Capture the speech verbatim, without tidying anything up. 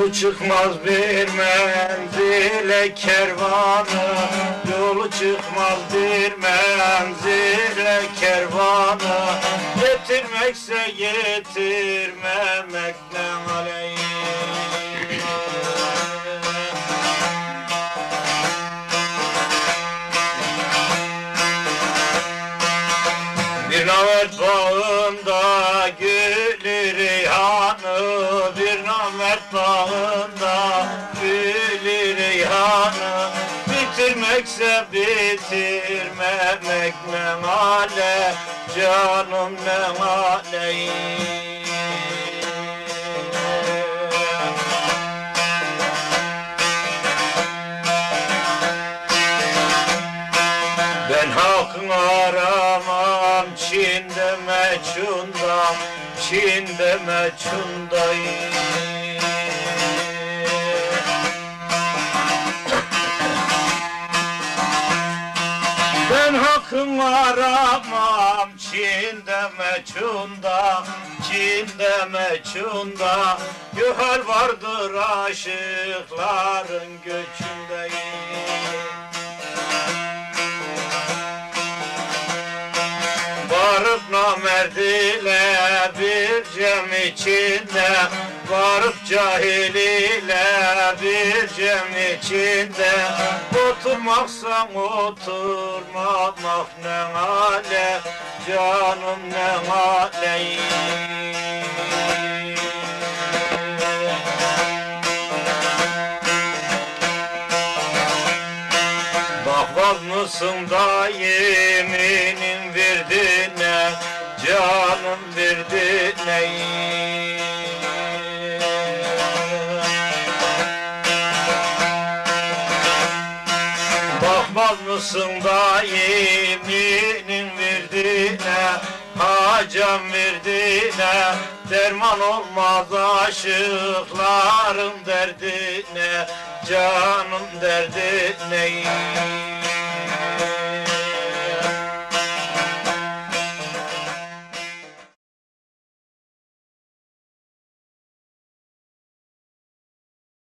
Yolu çıkmaz bir menzile kervanı, yolu çıkmaz bir menzile kervanı, getirmekse getirmemek ne aleyh. Bir namert bağında gülü reyhanı, bir namert bağında gülü reyhanı, bitirmekse bitirmemek ne male, canım ne male. Ben hakkını aramam Çin'de meçhunda, Çin'de meçhundayım. Ben hakkını aramam Çin'de meçhunda, Çin'de meçhunda, yuhal vardır aşıkların göçündeyim. Varıp namerd ile bir cem içinde, varıp cahil ile bir cem içinde, oturmaksan oturmamak ne hale, canım ne hale. Bakmaz mısın da yeminin verdiğine, canım verdiğine. Bakmaz mısın da yeminin verdiğine, hacam verdiğine, derman olmaz aşıkların derdine, canım derdine.